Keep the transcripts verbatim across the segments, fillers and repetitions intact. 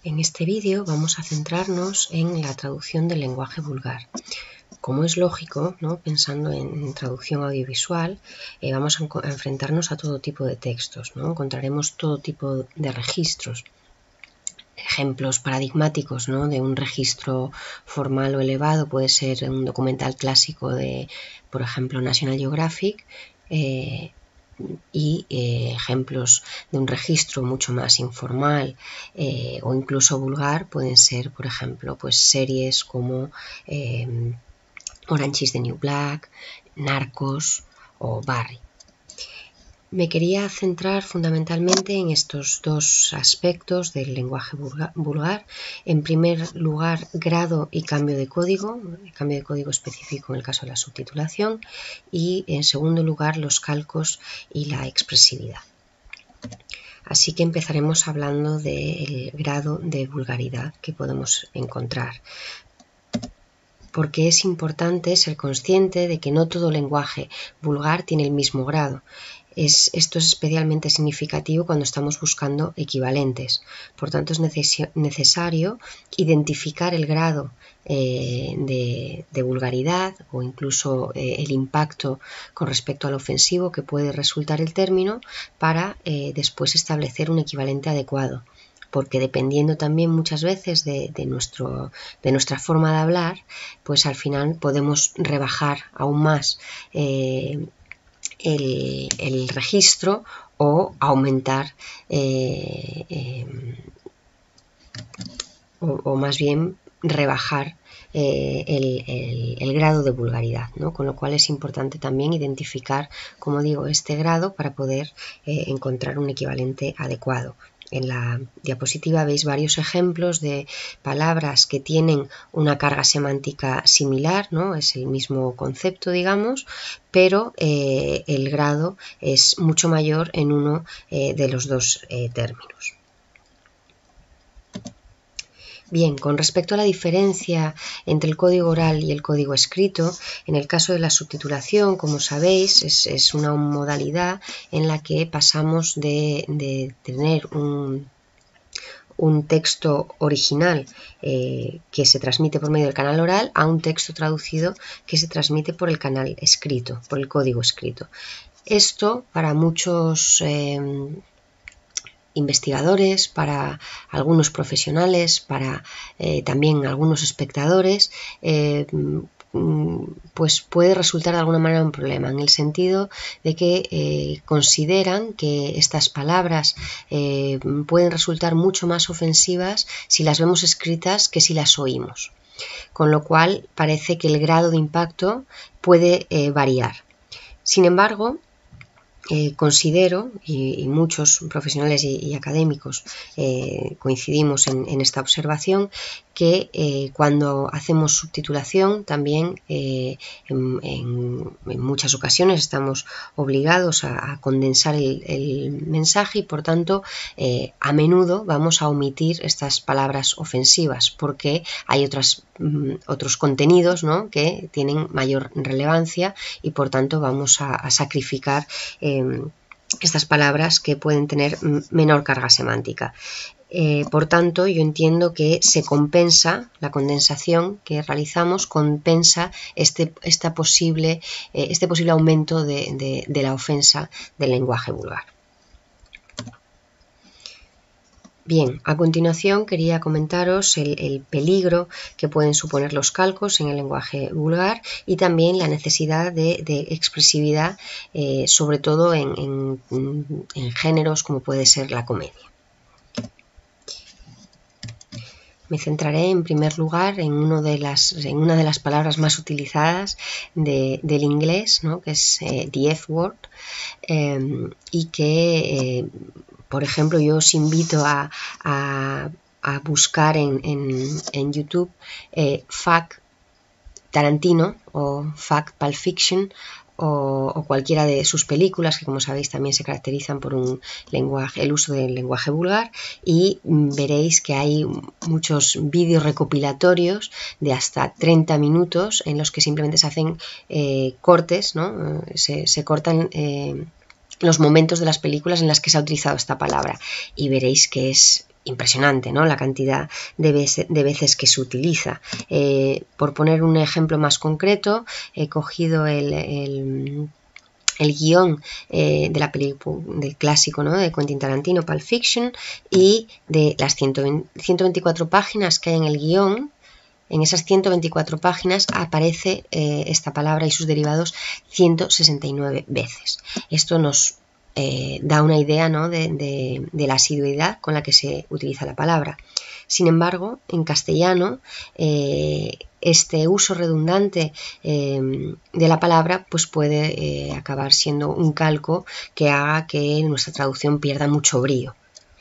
En este vídeo vamos a centrarnos en la traducción del lenguaje vulgar. Como es lógico, ¿no? Pensando en traducción audiovisual, eh, vamos a, a enfrentarnos a todo tipo de textos, ¿no? Encontraremos todo tipo de registros. Ejemplos paradigmáticos, ¿no? De un registro formal o elevado puede ser un documental clásico de, por ejemplo, National Geographic, eh, y eh, ejemplos de un registro mucho más informal eh, o incluso vulgar pueden ser, por ejemplo, pues series como eh, Orange is the New Black, Narcos o Barry. Me quería centrar fundamentalmente en estos dos aspectos del lenguaje vulgar. En primer lugar, grado y cambio de código, cambio de código específico en el caso de la subtitulación, y en segundo lugar, los calcos y la expresividad. Así que empezaremos hablando del grado de vulgaridad que podemos encontrar, porque es importante ser consciente de que no todo lenguaje vulgar tiene el mismo grado. Es, esto es especialmente significativo cuando estamos buscando equivalentes. Por tanto, es neces necesario identificar el grado eh, de, de vulgaridad o incluso eh, el impacto con respecto al ofensivo que puede resultar el término para eh, después establecer un equivalente adecuado. Porque dependiendo también muchas veces de, de, nuestro, de nuestra forma de hablar, pues al final podemos rebajar aún más eh, El, el registro o aumentar eh, eh, o, o más bien rebajar eh, el, el, el grado de vulgaridad, ¿no? Con lo cual es importante también identificar, como digo, este grado para poder eh, encontrar un equivalente adecuado. En la diapositiva veis varios ejemplos de palabras que tienen una carga semántica similar, ¿no? Es el mismo concepto, digamos, pero eh, el grado es mucho mayor en uno eh, de los dos eh, términos. Bien, con respecto a la diferencia entre el código oral y el código escrito, en el caso de la subtitulación, como sabéis, es, es una modalidad en la que pasamos de, de tener un, un texto original eh, que se transmite por medio del canal oral a un texto traducido que se transmite por el canal escrito, por el código escrito. Esto para muchos eh, investigadores, para algunos profesionales, para eh, también algunos espectadores, eh, pues puede resultar de alguna manera un problema, en el sentido de que eh, consideran que estas palabras eh, pueden resultar mucho más ofensivas si las vemos escritas que si las oímos, con lo cual parece que el grado de impacto puede eh, variar. Sin embargo, Eh, considero, y, y muchos profesionales y, y académicos eh, coincidimos en, en esta observación, que eh, cuando hacemos subtitulación también eh, en, en, en muchas ocasiones estamos obligados a, a condensar el, el mensaje y por tanto eh, a menudo vamos a omitir estas palabras ofensivas porque hay otras, mm, otros contenidos, ¿no? Que tienen mayor relevancia y por tanto vamos a, a sacrificar eh, estas palabras que pueden tener menor carga semántica. Eh, por tanto, yo entiendo que se compensa, la condensación que realizamos compensa este, esta posible, eh, este posible aumento de, de, de la ofensa del lenguaje vulgar. Bien, a continuación quería comentaros el, el peligro que pueden suponer los calcos en el lenguaje vulgar y también la necesidad de, de expresividad, eh, sobre todo en, en, en géneros como puede ser la comedia. Me centraré en primer lugar en, uno de las, en una de las palabras más utilizadas de, del inglés, ¿no? Que es eh, the F word, eh, y que, eh, por ejemplo, yo os invito a, a, a buscar en, en, en YouTube eh, Fuck Tarantino o Fuck Pulp Fiction, O, o cualquiera de sus películas, que como sabéis también se caracterizan por un lenguaje, el uso del lenguaje vulgar, y veréis que hay muchos vídeos recopilatorios de hasta treinta minutos en los que simplemente se hacen eh, cortes, ¿no? se, se cortan eh, los momentos de las películas en las que se ha utilizado esta palabra y veréis que es impresionante, ¿no? La cantidad de veces, de veces que se utiliza. Eh, por poner un ejemplo más concreto, he cogido el, el, el guión eh, de la película, del clásico, ¿no? De Quentin Tarantino, Pulp Fiction, y de las ciento veinticuatro páginas que hay en el guión. En esas ciento veinticuatro páginas aparece eh, esta palabra y sus derivados ciento sesenta y nueve veces. Esto nos eh, da una idea, ¿no? de, de, de la asiduidad con la que se utiliza la palabra. Sin embargo, en castellano, eh, este uso redundante eh, de la palabra pues puede eh, acabar siendo un calco que haga que nuestra traducción pierda mucho brío.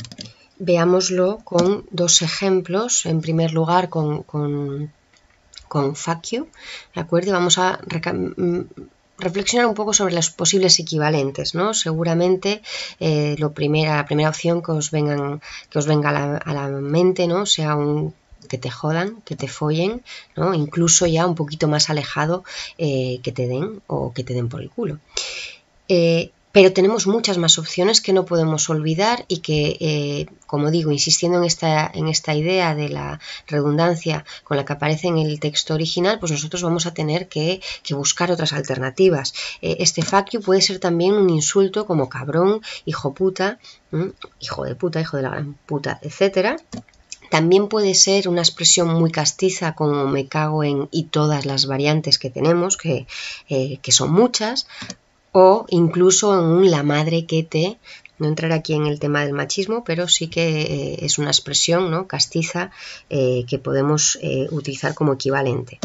Veámoslo con dos ejemplos. En primer lugar, con, con, con fuck you, ¿de acuerdo? Y vamos a reflexionar un poco sobre los posibles equivalentes, ¿no? Seguramente eh, lo primera, la primera opción que os, vengan, que os venga a la, a la mente, ¿no? Sea un que te jodan, que te follen, ¿no? Incluso ya un poquito más alejado, eh, que te den o que te den por el culo. Eh, Pero tenemos muchas más opciones que no podemos olvidar y que, eh, como digo, insistiendo en esta, en esta idea de la redundancia con la que aparece en el texto original, pues nosotros vamos a tener que, que buscar otras alternativas. Eh, este fuck you puede ser también un insulto como cabrón, hijo puta, ¿m? hijo de puta, hijo de la gran puta, etcétera. También puede ser una expresión muy castiza como me cago en y todas las variantes que tenemos, que, eh, que son muchas. O incluso en un la madre que te, no entrar aquí en el tema del machismo, pero sí que eh, es una expresión, ¿no? castiza eh, que podemos eh, utilizar como equivalente.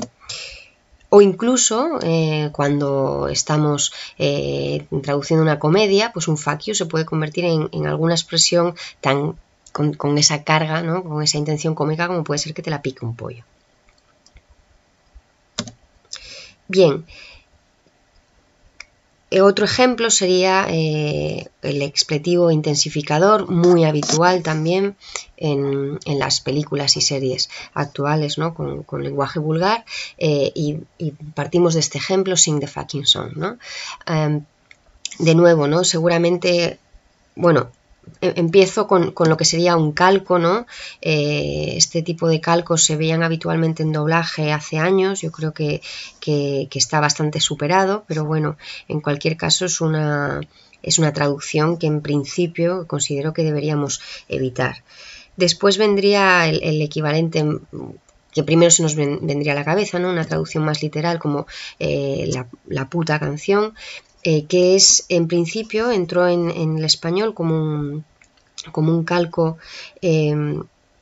O incluso eh, cuando estamos eh, traduciendo una comedia, pues un fuck you se puede convertir en, en alguna expresión tan con, con esa carga, ¿no? con esa intención cómica como puede ser que te la pique un pollo. Bien. Otro ejemplo sería eh, el expletivo intensificador, muy habitual también en, en las películas y series actuales, ¿no? con, con lenguaje vulgar, eh, y, y partimos de este ejemplo, sing the fucking song, ¿no? Um, de nuevo, ¿no? Seguramente, bueno, empiezo con, con lo que sería un calco, ¿no? Eh, este tipo de calcos se veían habitualmente en doblaje hace años, yo creo que, que, que está bastante superado, pero bueno, en cualquier caso es una, es una traducción que en principio considero que deberíamos evitar. Después vendría el, el equivalente que primero se nos vendría a la cabeza, ¿no? Una traducción más literal como eh, la, la puta canción. Eh, que es, en principio, entró en, en el español como un, como un calco, eh,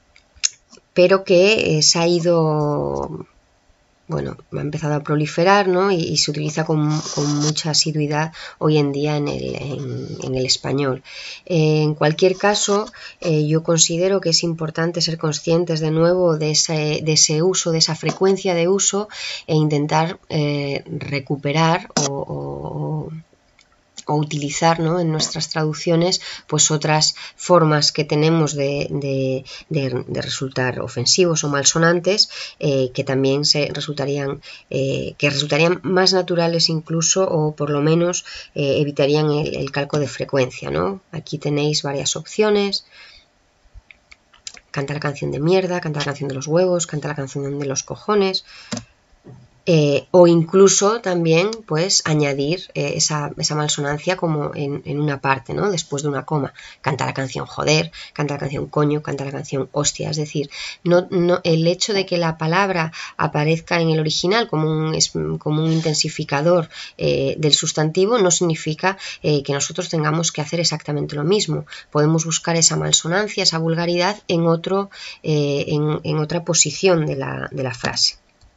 pero que eh, se ha ido, bueno, ha empezado a proliferar, ¿no? y, y se utiliza con, con mucha asiduidad hoy en día en el, en, en el español. Eh, en cualquier caso, eh, yo considero que es importante ser conscientes de nuevo de ese, de ese uso, de esa frecuencia de uso e intentar eh, recuperar o, o o utilizar, ¿no? en nuestras traducciones pues otras formas que tenemos de, de, de, de resultar ofensivos o malsonantes, eh, que también se resultarían eh, que resultarían más naturales incluso, o por lo menos eh, evitarían el, el calco de frecuencia, ¿no? Aquí tenéis varias opciones. Canta la canción de mierda, canta la canción de los huevos, canta la canción de los cojones. Eh, o incluso también pues añadir eh, esa, esa malsonancia como en, en una parte, ¿no? Después de una coma. Canta la canción joder, canta la canción coño, canta la canción hostia. Es decir, no, no, el hecho de que la palabra aparezca en el original como un, es, como un intensificador eh, del sustantivo no significa eh, que nosotros tengamos que hacer exactamente lo mismo. Podemos buscar esa malsonancia, esa vulgaridad en, otro, eh, en, en otra posición de la, de la frase.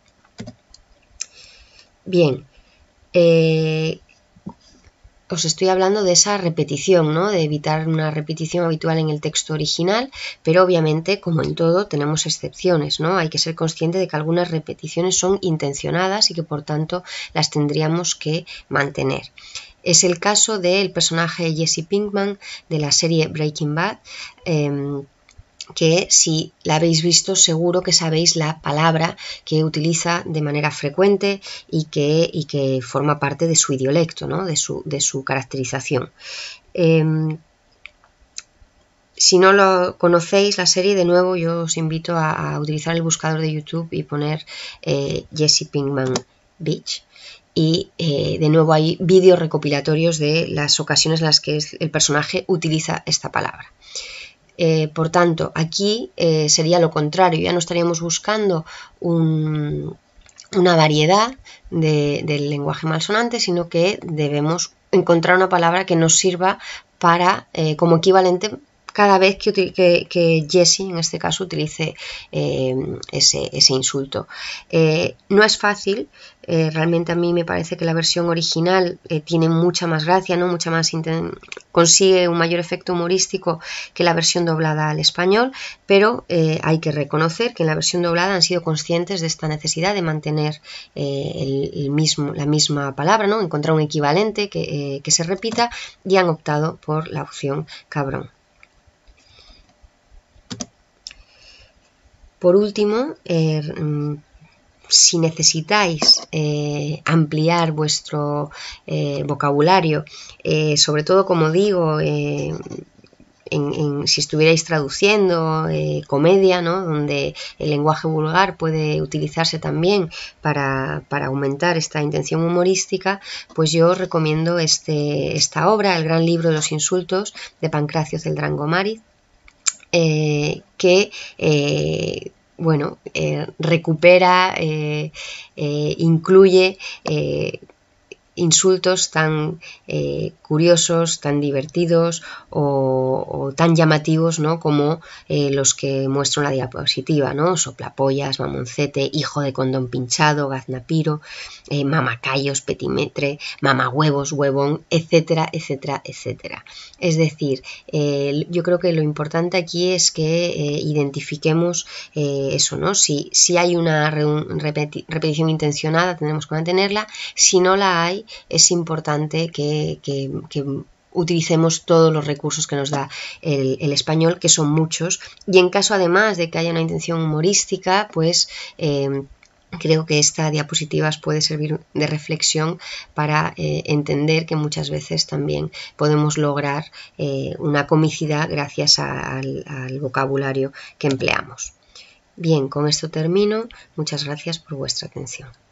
Bien, eh, os estoy hablando de esa repetición, ¿no? De evitar una repetición habitual en el texto original, pero obviamente, como en todo, tenemos excepciones, ¿no? Hay que ser consciente de que algunas repeticiones son intencionadas y que por tanto las tendríamos que mantener. Es el caso del personaje Jesse Pinkman de la serie Breaking Bad, eh, que si la habéis visto seguro que sabéis la palabra que utiliza de manera frecuente y que, y que forma parte de su idiolecto, ¿no? de, su, de su caracterización. Eh, Si no lo conocéis la serie, de nuevo yo os invito a, a utilizar el buscador de YouTube y poner eh, Jesse Pinkman Beach. Y eh, de nuevo hay vídeos recopilatorios de las ocasiones en las que el personaje utiliza esta palabra. Eh, por tanto, aquí eh, sería lo contrario, ya no estaríamos buscando un, una variedad de, del lenguaje malsonante, sino que debemos encontrar una palabra que nos sirva para, eh, como equivalente cada vez que, que, que Jesse, en este caso, utilice eh, ese, ese insulto. Eh, no es fácil, eh, realmente a mí me parece que la versión original eh, tiene mucha más gracia, ¿no? Mucha más consigue un mayor efecto humorístico que la versión doblada al español, pero eh, hay que reconocer que en la versión doblada han sido conscientes de esta necesidad de mantener eh, el, el mismo, la misma palabra, ¿no? Encontrar un equivalente que, eh, que se repita, y han optado por la opción cabrón. Por último, eh, si necesitáis eh, ampliar vuestro eh, vocabulario, eh, sobre todo, como digo, eh, en, en, si estuvierais traduciendo eh, comedia, ¿no? Donde el lenguaje vulgar puede utilizarse también para, para aumentar esta intención humorística, pues yo os recomiendo este, esta obra, El gran libro de los insultos, de Pancracio Celdrán Gomariz, eh, que eh, bueno, eh, recupera, eh, eh, incluye eh, insultos tan eh, curiosos, tan divertidos o, o tan llamativos, ¿no? Como eh, los que muestro en la diapositiva, ¿no? Soplapollas, mamoncete, hijo de condón pinchado, gaznapiro, eh, mamacayos, petimetre, mamahuevos, huevón, etcétera, etcétera, etcétera. Es decir, eh, yo creo que lo importante aquí es que eh, identifiquemos eh, eso, ¿no? Si, si hay una repeti repetición intencionada, tendremos que mantenerla. Si no la hay, es importante que, que, que utilicemos todos los recursos que nos da el, el español, que son muchos, y en caso además de que haya una intención humorística, pues eh, creo que esta diapositiva puede servir de reflexión para eh, entender que muchas veces también podemos lograr eh, una comicidad gracias a, al, al vocabulario que empleamos. Bien, con esto termino. Muchas gracias por vuestra atención.